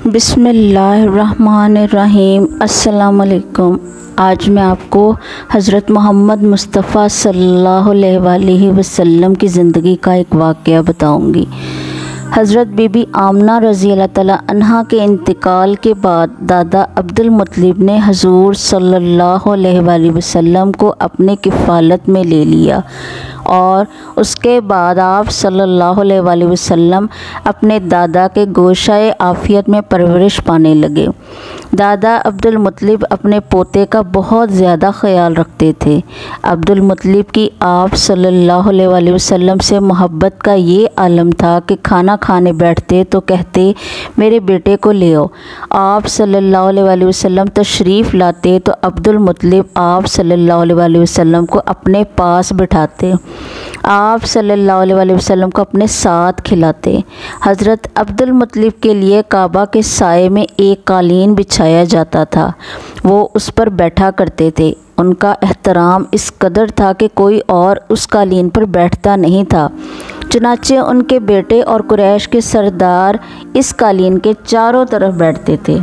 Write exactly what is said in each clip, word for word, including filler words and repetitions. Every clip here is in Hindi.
बिस्मिल्लाहिर्रहमानिर्रहीम। अस्सलाम वालेकुम। आज मैं आपको हज़रत मोहम्मद मुस्तफ़ा सल्लल्लाहु अलैहि वसल्लम की ज़िंदगी का एक वाक़या बताऊंगी। हज़रत बीबी आमना रज़ी अल्लाह तआला अन्हा के इंतकाल के बाद दादा अब्दुल मुत्तलिब ने हजूर सल्लल्लाहु अलैहि वसल्लम को अपने किफ़ालत में ले लिया और उसके बाद आप सल्लल्लाहु अलैहि वसल्लम अपने दादा के गोशाए आफ़ियत में परवरिश पाने लगे। दादा अब्दुल मुत्तलिब अपने पोते का बहुत ज़्यादा ख्याल रखते थे। अब्दुल मुत्तलिब की आप सल्लल्लाहु अलैहि वसल्लम से मोहब्बत का ये आलम था कि खाना खाने बैठते तो कहते मेरे बेटे को ले आओ। आप सल्लल्लाहु अलैहि वसल्लम तशरीफ़ लाते तो अब्दुल मुत्तलिब आप सल्लल्लाहु अलैहि वसल्लम को अपने पास बिठाते, आप सल्लल्लाहु अलैहि वसल्लम को अपने साथ खिलाते। हज़रत अब्दुल मुत्तलिब के लिए काबा के साए में एक कालीन बिछाया जाता था, वो उस पर बैठा करते थे। उनका एहतराम इस कदर था कि कोई और उस कालीन पर बैठता नहीं था। चुनाचे उनके बेटे और कुरैश के सरदार इस कालीन के चारों तरफ बैठते थे,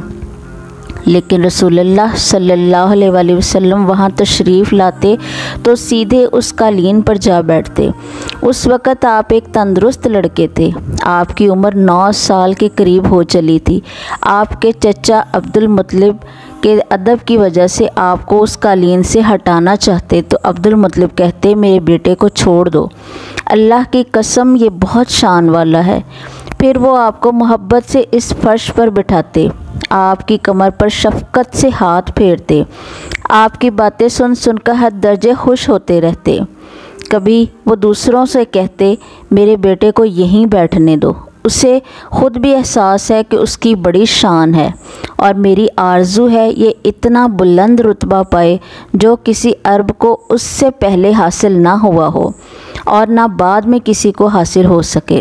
लेकिन रसूलुल्लाह सल्लल्लाहु अलैहि वसल्लम वहाँ तशरीफ़ लाते तो सीधे उस कालीन पर जा बैठते। उस वक़्त आप एक तंदुरुस्त लड़के थे। आपकी उम्र नौ साल के करीब हो चली थी। आपके चचा अब्दुल मुत्तलिब के अदब की वजह से आपको उस कालीन से हटाना चाहते तो अब्दुल मुत्तलिब कहते मेरे बेटे को छोड़ दो, अल्लाह की कसम ये बहुत शान वाला है। फिर वो आपको मोहब्बत से इस फर्श पर बिठाते, आपकी कमर पर शफ़क़त से हाथ फेरते, आपकी बातें सुन सुनकर हर दर्जे खुश होते रहते। कभी वो दूसरों से कहते मेरे बेटे को यहीं बैठने दो, उसे ख़ुद भी एहसास है कि उसकी बड़ी शान है और मेरी आरज़ू है ये इतना बुलंद रुतबा पाए जो किसी अरब को उससे पहले हासिल ना हुआ हो और ना बाद में किसी को हासिल हो सके।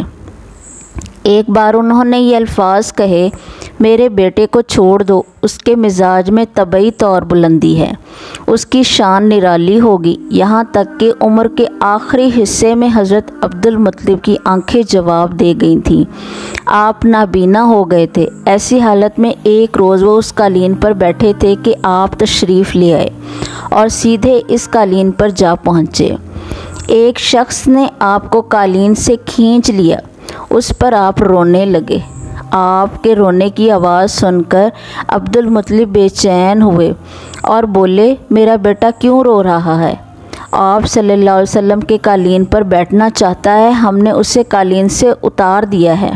एक बार उन्होंने ये अल्फाज कहे मेरे बेटे को छोड़ दो, उसके मिजाज में तबई तौर बुलंदी है, उसकी शान निराली होगी। यहाँ तक कि उम्र के आखिरी हिस्से में हज़रत अब्दुल मुत्तलिब की आंखें जवाब दे गई थीं। आप नाबीना हो गए थे। ऐसी हालत में एक रोज़ वो उस कालीन पर बैठे थे कि आप तशरीफ़ ले आए और सीधे इस कालीन पर जा पहुँचे। एक शख्स ने आपको कालीन से खींच लिया, उस पर आप रोने लगे। आपके रोने की आवाज़ सुनकर अब्दुल मुत्तलिब बेचैन हुए और बोले मेरा बेटा क्यों रो रहा है? आप सल्लल्लाहु अलैहि वसल्लम के कालीन पर बैठना चाहता है, हमने उसे कालीन से उतार दिया है।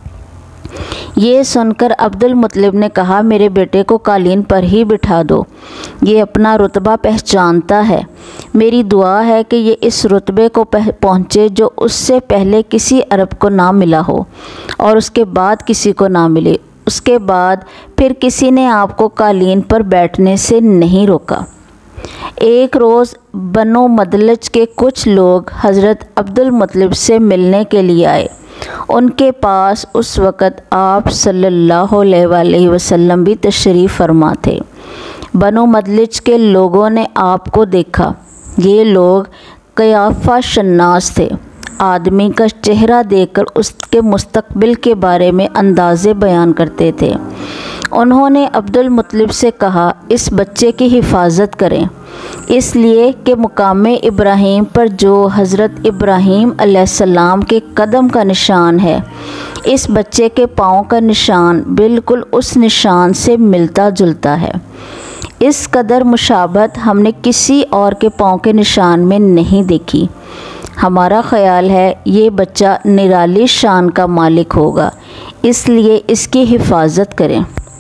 ये सुनकर अब्दुल मुत्तलिब ने कहा मेरे बेटे को कालीन पर ही बिठा दो, ये अपना रुतबा पहचानता है। मेरी दुआ है कि ये इस रुतबे को पहुँचे जो उससे पहले किसी अरब को ना मिला हो और उसके बाद किसी को ना मिले। उसके बाद फिर किसी ने आपको कालीन पर बैठने से नहीं रोका। एक रोज़ बनो मदलज के कुछ लोग हज़रत अब्दुल मुत्तलिब से मिलने के लिए आए। उनके पास उस वक़्त आप सल्लल्लाहु अलैहि वसल्लम भी तशरीफ़ फरमा थे। बनो मदलिज के लोगों ने आपको देखा। ये लोग क़याफ़ा शन्नास थे। आदमी का चेहरा देखकर उसके मुस्तक़बिल के बारे में अंदाज़े बयान करते थे। उन्होंने अब्दुल मुत्तलिब से कहा इस बच्चे की हिफाजत करें, इसलिए कि मुकाम इब्राहीम पर जो हज़रत इब्राहीम अलैहिस्सलाम के कदम का निशान है, इस बच्चे के पाँव का निशान बिल्कुल उस निशान से मिलता जुलता है। इस कदर मुशाबहत हमने किसी और के पाँव के निशान में नहीं देखी। हमारा ख़याल है ये बच्चा निराली शान का मालिक होगा, इसलिए इसकी हिफाजत करें।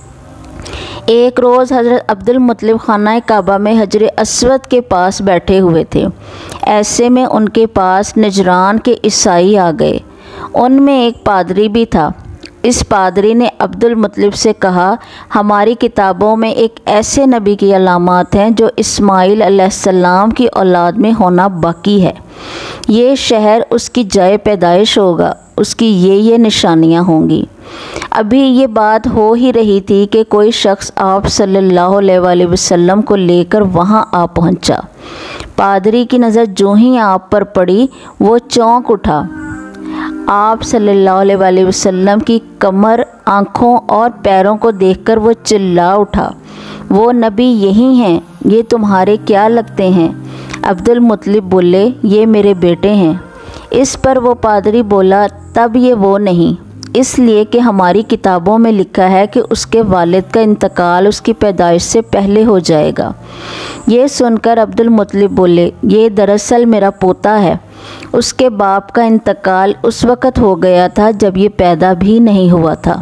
एक रोज़ हज़रत अब्दुल मुत्तलिब खाना काबा में हजर अस्वद के पास बैठे हुए थे। ऐसे में उनके पास नजरान के ईसाई आ गए। उनमें एक पादरी भी था। इस पादरी ने अब्दुल मुत्तलिब से कहा हमारी किताबों में एक ऐसे नबी की अलामात हैं जो इस्माइल अलैहिस्सलाम की औलाद में होना बाकी है। ये शहर उसकी जाए पैदाइश होगा, उसकी ये ये निशानियाँ होंगी। अभी ये बात हो ही रही थी कि कोई शख्स आप सल्लल्लाहु अलैहि वसल्लम को लेकर वहाँ आ पहुँचा। पादरी की नज़र जो ही आप पर पड़ी वो चौंक उठा। आप सल्लल्लाहु अलैहि वसल्लम की कमर, आँखों और पैरों को देखकर वो चिल्ला उठा, वो नबी यही हैं, ये तुम्हारे क्या लगते हैं? अब्दुल मुत्तलिब बोले, ये मेरे बेटे हैं। इस पर वो पादरी बोला, तब ये वो नहीं, इसलिए कि हमारी किताबों में लिखा है कि उसके वालिद का इंतकाल उसकी पैदाइश से पहले हो जाएगा। ये सुनकर अब्दुल मुत्तलिब बोले, ये दरअसल मेरा पोता है, उसके बाप का इंतकाल उस वक़्त हो गया था जब ये पैदा भी नहीं हुआ था।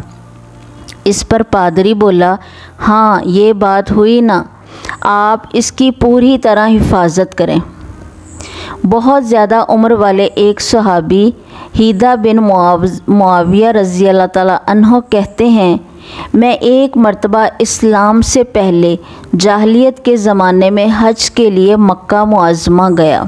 इस पर पादरी बोला, हाँ ये बात हुई ना, आप इसकी पूरी तरह हिफाजत करें। बहुत ज़्यादा उम्र वाले एक सहाबी हीदा बिन मुआविया रज़ी अल्लाह ताला अन्हो कहते हैं, मैं एक मर्तबा इस्लाम से पहले जाहलियत के ज़माने में हज के लिए मक्का मुअज़्ज़मा गया।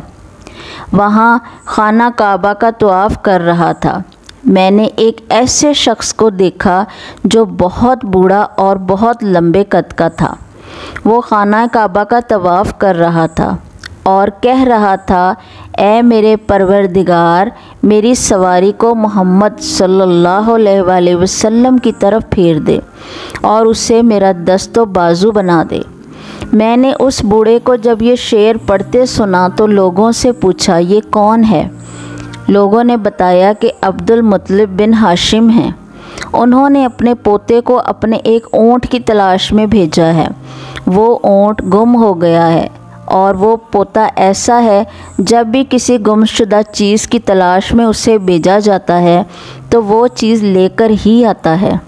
वहाँ खाना काबा का तवाफ़ कर रहा था। मैंने एक ऐसे शख्स को देखा जो बहुत बूढ़ा और बहुत लंबे कद का था। वो खाना काबा का तवाफ़ कर रहा था और कह रहा था, ए मेरे परवरदिगार, मेरी सवारी को मोहम्मद सल्लल्लाहु अलैहि वसल्लम की तरफ फेर दे और उसे मेरा दस्तो बाजू बना दे। मैंने उस बूढ़े को जब ये शेर पढ़ते सुना तो लोगों से पूछा, ये कौन है? लोगों ने बताया कि अब्दुल मुत्तलिब बिन हाशिम हैं। उन्होंने अपने पोते को अपने एक ऊँट की तलाश में भेजा है। वो ऊँट गुम हो गया है और वो पोता ऐसा है, जब भी किसी गुमशुदा चीज़ की तलाश में उसे भेजा जाता है तो वो चीज़ लेकर ही आता है।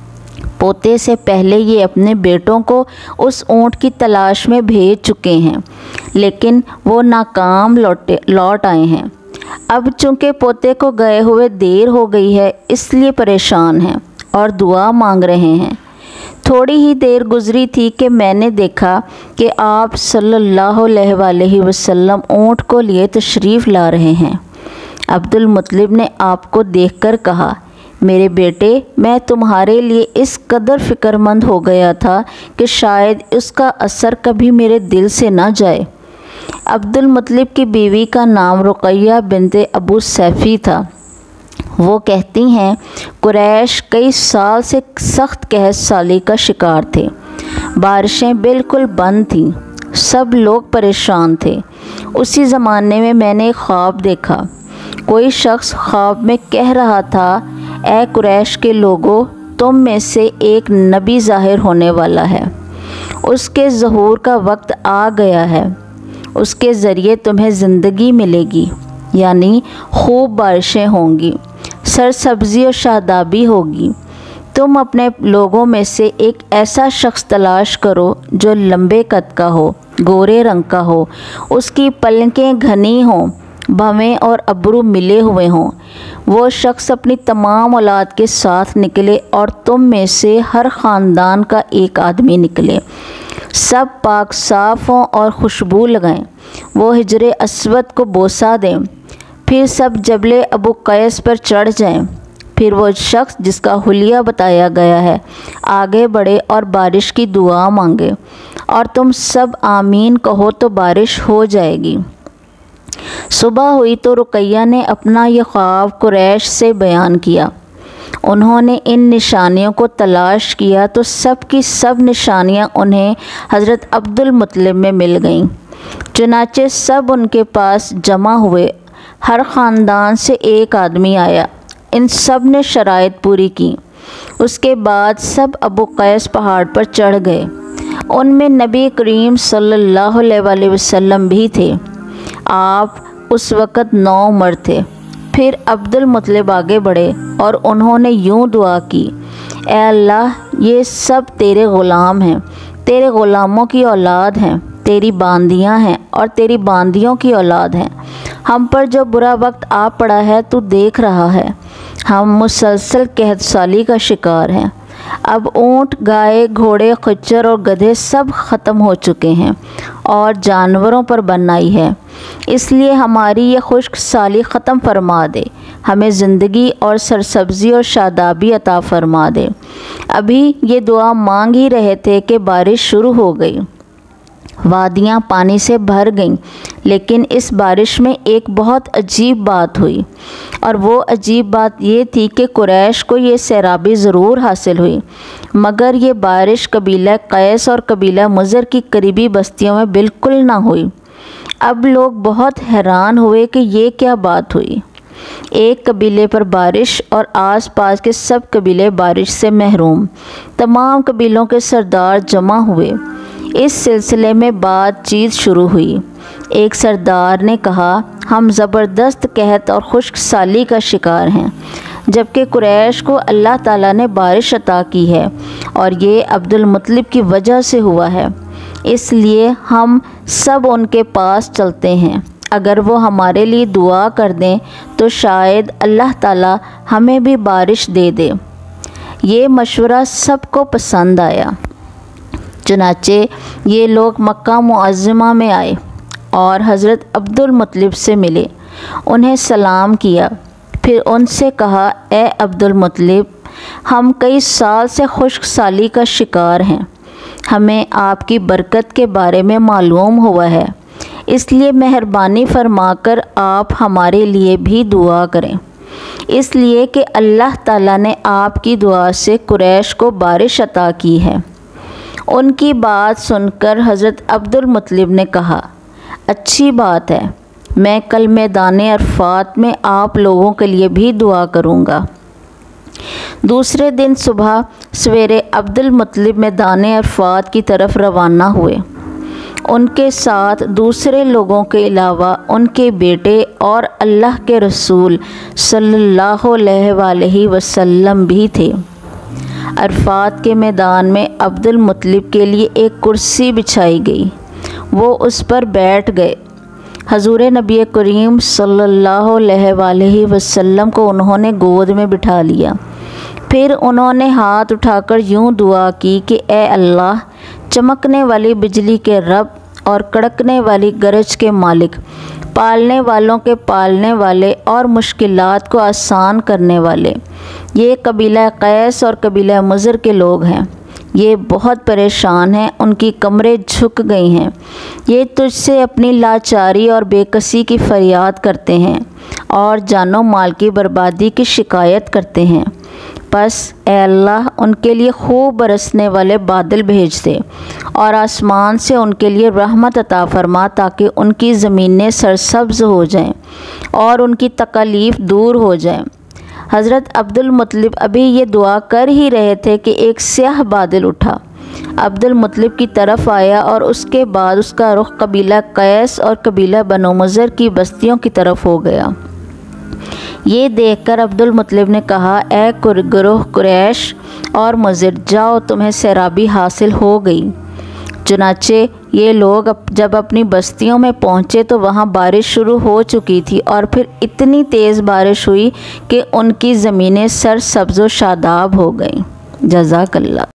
पोते से पहले ये अपने बेटों को उस ऊँट की तलाश में भेज चुके हैं, लेकिन वो नाकाम लौटे लौट आए हैं। अब चूँकि पोते को गए हुए देर हो गई है, इसलिए परेशान हैं और दुआ मांग रहे हैं। थोड़ी ही देर गुजरी थी कि मैंने देखा कि आप सल्लल्लाहु अलैहि वसल्लम ऊँट को लिए तशरीफ़ ला रहे हैं। अब्दुल मुत्तलिब ने आपको देखकर कहा, मेरे बेटे, मैं तुम्हारे लिए इस कदर फ़िक्रमंद हो गया था कि शायद उसका असर कभी मेरे दिल से ना जाए। अब्दुल मुत्तलिब की बीवी का नाम रुक़ैया बिन्ते अबू सैफ़ी था। वो कहती हैं, कुरैश कई साल से सख्त कहत साली का शिकार थे। बारिशें बिल्कुल बंद थीं, सब लोग परेशान थे। उसी ज़माने में मैंने एक ख्वाब देखा। कोई शख्स ख्वाब में कह रहा था, ए कुरैश के लोगों, तुम में से एक नबी ज़ाहिर होने वाला है। उसके ज़हूर का वक्त आ गया है। उसके ज़रिए तुम्हें ज़िंदगी मिलेगी, यानी खूब बारिशें होंगी, सरसब्ज़ी और शादाबी होगी। तुम अपने लोगों में से एक ऐसा शख्स तलाश करो जो लंबे कद का हो, गोरे रंग का हो, उसकी पलकें घनी हों, भवें और अबरू मिले हुए हों। वो शख्स अपनी तमाम औलाद के साथ निकले और तुम में से हर ख़ानदान का एक आदमी निकले। सब पाक साफ़ हों और खुशबू लगाएं। वो हिजरे अस्वद को बोसा दें। फिर सब जबले अबू कैस पर चढ़ जाएं। फिर वो शख्स जिसका हुलिया बताया गया है आगे बढ़े और बारिश की दुआ मांगे, और तुम सब आमीन कहो तो बारिश हो जाएगी। सुबह हुई तो रुक़ैया ने अपना ये ख्वाब कुरैश से बयान किया। उन्होंने इन निशानियों को तलाश किया तो सब की सब निशानियां उन्हें हज़रत अब्दुल मुत्तलिब में मिल गईं। चुनाचे सब उनके पास जमा हुए। हर ख़ानदान से एक आदमी आया। इन सब ने शराइत पूरी की। उसके बाद सब अबू कैस पहाड़ पर चढ़ गए। उनमें नबी करीम सल्लल्लाहु अलैहि वसल्लम भी थे। आप उस वक़्त नौ उम्र थे। फिर अब्दुल मुत्तलिब आगे बढ़े और उन्होंने यूँ दुआ की, ए अल्लाह, ये सब तेरे ग़ुलाम हैं, तेरे ग़ुलामों की औलाद हैं, तेरी बांदियाँ हैं और तेरी बांदियों की औलाद हैं। हम पर जो बुरा वक्त आ पड़ा है तू देख रहा है। हम मुसलसल कहतसाली का शिकार हैं। अब ऊँट, गाय, घोड़े, खच्चर और गधे सब ख़त्म हो चुके हैं और जानवरों पर बन आई है। इसलिए हमारी ये खुश्क साली ख़त्म फरमा दे, हमें ज़िंदगी और सरसब्ज़ी और शादाबी अता फरमा दे। अभी ये दुआ मांग ही रहे थे कि बारिश शुरू हो गई। वादियाँ पानी से भर गईं। लेकिन इस बारिश में एक बहुत अजीब बात हुई, और वो अजीब बात ये थी कि कुरैश को ये सैराबी ज़रूर हासिल हुई, मगर ये बारिश कबीला कैस और कबीला मुज़र की करीबी बस्तियों में बिल्कुल ना हुई। अब लोग बहुत हैरान हुए कि ये क्या बात हुई। एक कबीले पर बारिश और आसपास के सब कबीले बारिश से महरूम। तमाम कबीलों के सरदार जमा हुए। इस सिलसिले में बातचीत शुरू हुई। एक सरदार ने कहा, हम ज़बरदस्त कहत और खुश्क साली का शिकार हैं, जबकि कुरैश को अल्लाह ताला ने बारिश अता की है और ये अब्दुल मुत्तलिब की वजह से हुआ है। इसलिए हम सब उनके पास चलते हैं। अगर वो हमारे लिए दुआ कर दें तो शायद अल्लाह ताला हमें भी बारिश दे दे। ये मशवरा सबको पसंद आया। चुनाचे ये लोग मक्का मुअज़्ज़मा में आए और हज़रत अब्दुल मुत्तलिब से मिले, उन्हें सलाम किया। फिर उनसे कहा, ए अब्दुल मुत्तलिब, हम कई साल से खुश्क साली का शिकार हैं। हमें आपकी बरकत के बारे में मालूम हुआ है, इसलिए मेहरबानी फरमाकर आप हमारे लिए भी दुआ करें, इसलिए कि अल्लाह ताला ने आपकी दुआ से कुरैश को बारिश अता की है। उनकी बात सुनकर हज़रत अब्दुल मुत्तलिब ने कहा, अच्छी बात है, मैं कल मैदान अरफात में आप लोगों के लिए भी दुआ करूँगा। दूसरे दिन सुबह सवेरे अब्दुल मुत्तलिब मैदान अरफात की तरफ रवाना हुए। उनके साथ दूसरे लोगों के अलावा उनके बेटे और अल्लाह के रसूल सल्लल्लाहु अलैहि वसल्लम भी थे। अरफात के मैदान में अब्दुल मुत्तलिब के लिए एक कुर्सी बिछाई गई। वो उस पर बैठ गए। हजूर नबी करीम सल्लल्लाहु अलैहि वसल्लम को उन्होंने गोद में बिठा लिया। फिर उन्होंने हाथ उठाकर यूं दुआ की कि ए अल्लाह, चमकने वाली बिजली के रब और कड़कने वाली गरज के मालिक, पालने वालों के पालने वाले और मुश्किलात को आसान करने वाले, ये कबीला कैस और कबीला मुज़र के लोग हैं। ये बहुत परेशान हैं, उनकी कमरें झुक गई हैं। ये तुझसे अपनी लाचारी और बेकसी की फरियाद करते हैं और जानो माल की बर्बादी की शिकायत करते हैं। बस ए अल्लाह, उनके लिए खूब बरसने वाले बादल भेज दे और आसमान से उनके लिए रहमत अता फरमा, ताकि उनकी ज़मीनें सरसब्ज़ हो जाएं और उनकी तकलीफ़ दूर हो जाए। हज़रत अब्दुल मुत्तलिब अभी ये दुआ कर ही रहे थे कि एक स्याह बादल उठा, अब्दुल मुत्तलिब की तरफ आया और उसके बाद उसका रुख कबीला कैस और कबीला बनो मुज़र की बस्तियों की तरफ हो गया। ये देखकर अब्दुल मुत्तलिब ने कहा, ए गुरोह कुरैश और मुज़र, जाओ, तुम्हें सैराबी हासिल हो गई। चुनाचे ये लोग जब अपनी बस्तियों में पहुँचे तो वहाँ बारिश शुरू हो चुकी थी और फिर इतनी तेज़ बारिश हुई कि उनकी ज़मीनें सरसब्ज़ व शादाब हो गईं। जज़ाकल्लाह।